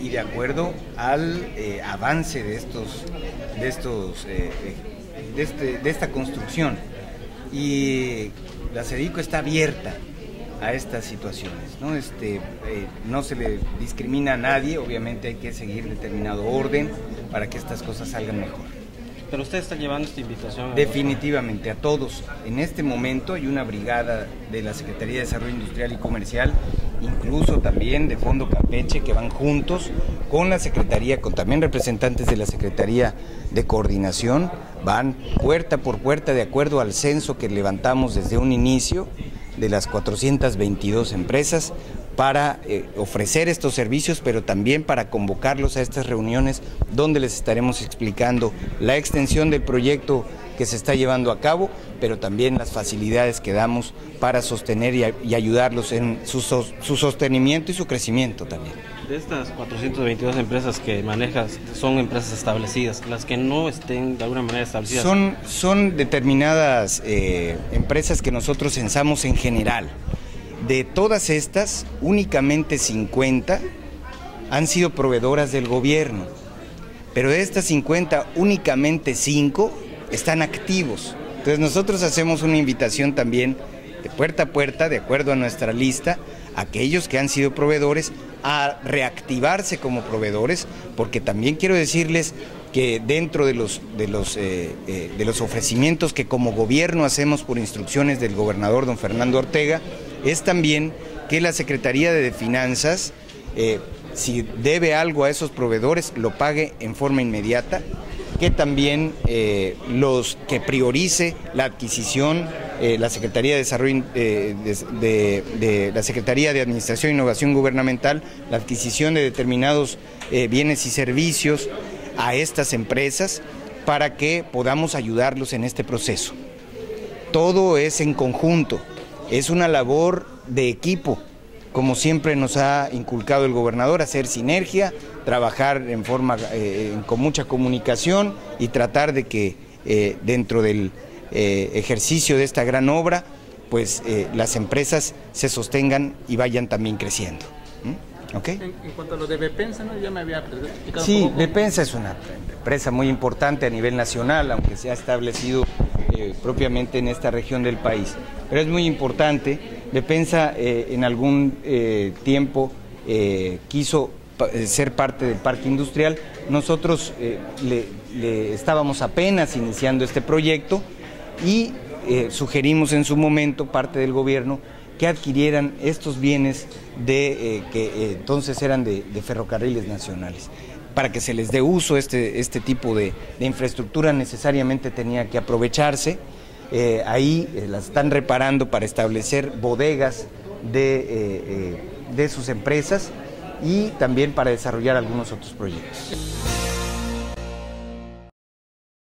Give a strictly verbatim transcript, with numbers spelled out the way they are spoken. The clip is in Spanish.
y de acuerdo al eh, avance de estos, de estos, eh, de, este, de esta construcción. Y la SEDICO está abierta a estas situaciones, ¿no? Este, eh, no se le discrimina a nadie, obviamente hay que seguir determinado orden para que estas cosas salgan mejor. Pero usted está llevando esta invitación a Definitivamente, a todos. En este momento hay una brigada de la Secretaría de Desarrollo Industrial y Comercial, incluso también de Fondo Campeche, que van juntos con la Secretaría, con también representantes de la Secretaría de Coordinación, van puerta por puerta de acuerdo al censo que levantamos desde un inicio de las cuatrocientas veintidós empresas para eh, ofrecer estos servicios, pero también para convocarlos a estas reuniones donde les estaremos explicando la extensión del proyecto que se está llevando a cabo, pero también las facilidades que damos para sostener y, y ayudarlos en su, su sostenimiento y su crecimiento también. De estas cuatrocientas veintidós empresas que manejas, son empresas establecidas, las que no estén de alguna manera establecidas. Son, son determinadas eh, empresas que nosotros censamos en general. De todas estas, únicamente cincuenta han sido proveedoras del gobierno, pero de estas cincuenta, únicamente cinco están activos. Entonces nosotros hacemos una invitación también de puerta a puerta, de acuerdo a nuestra lista, a aquellos que han sido proveedores a reactivarse como proveedores, porque también quiero decirles que dentro de los, de los, eh, eh, de los ofrecimientos que como gobierno hacemos por instrucciones del gobernador don Fernando Ortega, es también que la Secretaría de Finanzas, eh, si debe algo a esos proveedores, lo pague en forma inmediata, que también eh, los que priorice la adquisición, eh, la Secretaría de Desarrollo, eh, de, de, de la Secretaría de Administración e Innovación Gubernamental, la adquisición de determinados eh, bienes y servicios a estas empresas para que podamos ayudarlos en este proceso. Todo es en conjunto. Es una labor de equipo, como siempre nos ha inculcado el gobernador, hacer sinergia, trabajar en forma, eh, con mucha comunicación y tratar de que eh, dentro del eh, ejercicio de esta gran obra, pues eh, las empresas se sostengan y vayan también creciendo. ¿Mm? ¿Okay? En, en cuanto a lo de Bepensa, ¿no? Ya me había explicado. Sí, un poco. Bepensa es una empresa muy importante a nivel nacional, aunque se ha establecido eh, propiamente en esta región del país. Pero es muy importante. Bepensa eh, en algún eh, tiempo eh, quiso pa ser parte del parque industrial. Nosotros eh, le, le estábamos apenas iniciando este proyecto y eh, sugerimos en su momento, parte del gobierno, que adquirieran estos bienes de, eh, que eh, entonces eran de, de ferrocarriles nacionales. Para que se les dé uso este, este tipo de, de infraestructura necesariamente tenía que aprovecharse. Eh, ahí eh, las están reparando para establecer bodegas de, eh, eh, de sus empresas y también para desarrollar algunos otros proyectos.